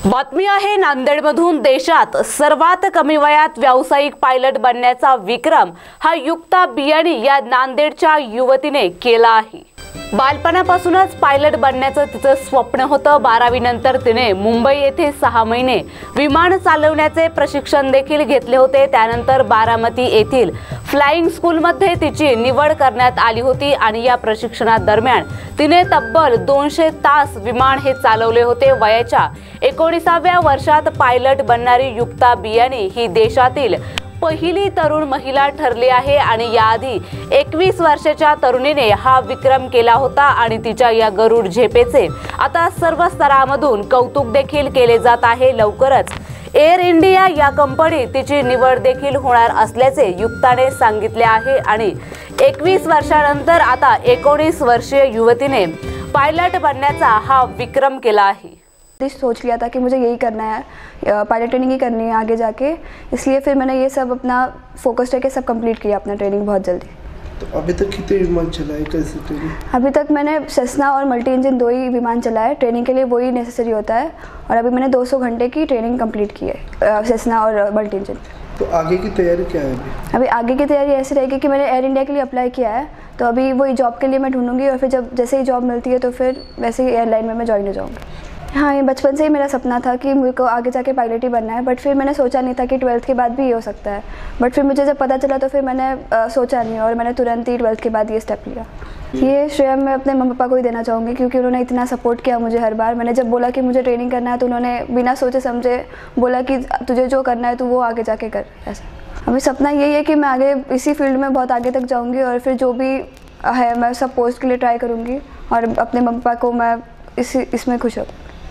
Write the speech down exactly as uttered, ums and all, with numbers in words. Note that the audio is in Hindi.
बातमी आहे नांदेडमधून। देशात सर्वात कमी वयात व्यावसायिक पायलट बनण्याचा विक्रम हा युक्ता बियाणी या नांदेडच्या युवतीने केला आहे। बालपणापासूनच पायलट बनण्याचं तिचं स्वप्न होतं। बारावी नंतर तिने मुंबई येथे सहा महिने विमान चालवण्याचे प्रशिक्षण देखील घेतले होते। त्यानंतर बारामती येथील फ्लाइंग स्कूलमध्ये तिची निवड करण्यात आली होती आणि या प्रशिक्षणादरम्यान तिने तब्बल दोनशे तास विमान हे चालवले होते। वयाच्या एकोणिसाव्या वर्षात पायलट बनणारी युक्ता बियाणी ही देशातील पहिली तरुण महिला ठरली आहे आणि याआधी एकवीस वर्षाच्या तरुणीने हा विक्रम केला होता आणि तिच्या या गरुड झेपेचे आता सर्व स्तरामधून कौतुक देखील केले जात आहे। लवकरच एअर इंडिया या कंपनीत तिची निवड देखील होणार असल्याचे युक्ताने सांगितले आहे आणि एकवीस वर्षानंतर आता एकोणीस वर्षीय युवतीने पायलट बनण्याचा हा विक्रम केला आहे। सोच लिया था कि मुझे यही करना है, पायलट ट्रेनिंग ही करनी है आगे जाके, इसलिए फिर मैंने ये सब अपना फोकस करके सब कंप्लीट किया अपना ट्रेनिंग बहुत जल्दी। तो अभी तक कितने विमान चलाए, कैसे ट्रेनिंग? अभी तक मैंने सेस्ना और मल्टी इंजन दो ही विमान चलाए। ट्रेनिंग के लिए वही नेसेसरी होता है और अभी मैंने दो सौ घंटे की ट्रेनिंग कंप्लीट की है सेस्ना और मल्टी इंजन। तो आगे की तैयारी क्या है अभी? अभी आगे की तैयारी ऐसी रहेगी कि मैंने एयर इंडिया के लिए अप्लाई किया है, तो अभी वही जॉब के लिए मैं ढूंढूंगी और फिर जब जैसे ही जॉब मिलती है तो फिर वैसे ही एयरलाइन में मैं ज्वाइन हो जाऊँगी। हाँ, ये बचपन से ही मेरा सपना था कि मुझे को आगे जाके पायलट ही बनना है, बट फिर मैंने सोचा नहीं था कि ट्वेल्थ के बाद भी ये हो सकता है। बट फिर मुझे जब पता चला तो फिर मैंने आ, सोचा नहीं और मैंने तुरंत ही ट्वेल्थ के बाद ये स्टेप लिया। ये श्रेय मैं अपने मम्मी पापा को ही देना चाहूँगी क्योंकि उन्होंने इतना सपोर्ट किया मुझे हर बार। मैंने जब बोला कि मुझे ट्रेनिंग करना है तो उन्होंने बिना सोचे समझे बोला कि तुझे जो करना है तो वो आगे जाके कर। ऐसा अभी सपना यही है कि मैं आगे इसी फील्ड में बहुत आगे तक जाऊँगी और फिर जो भी है मैं सब पोस्ट के लिए ट्राई करूँगी और अपने मम्मी पापा को मैं इसी इसमें खुश हूँ।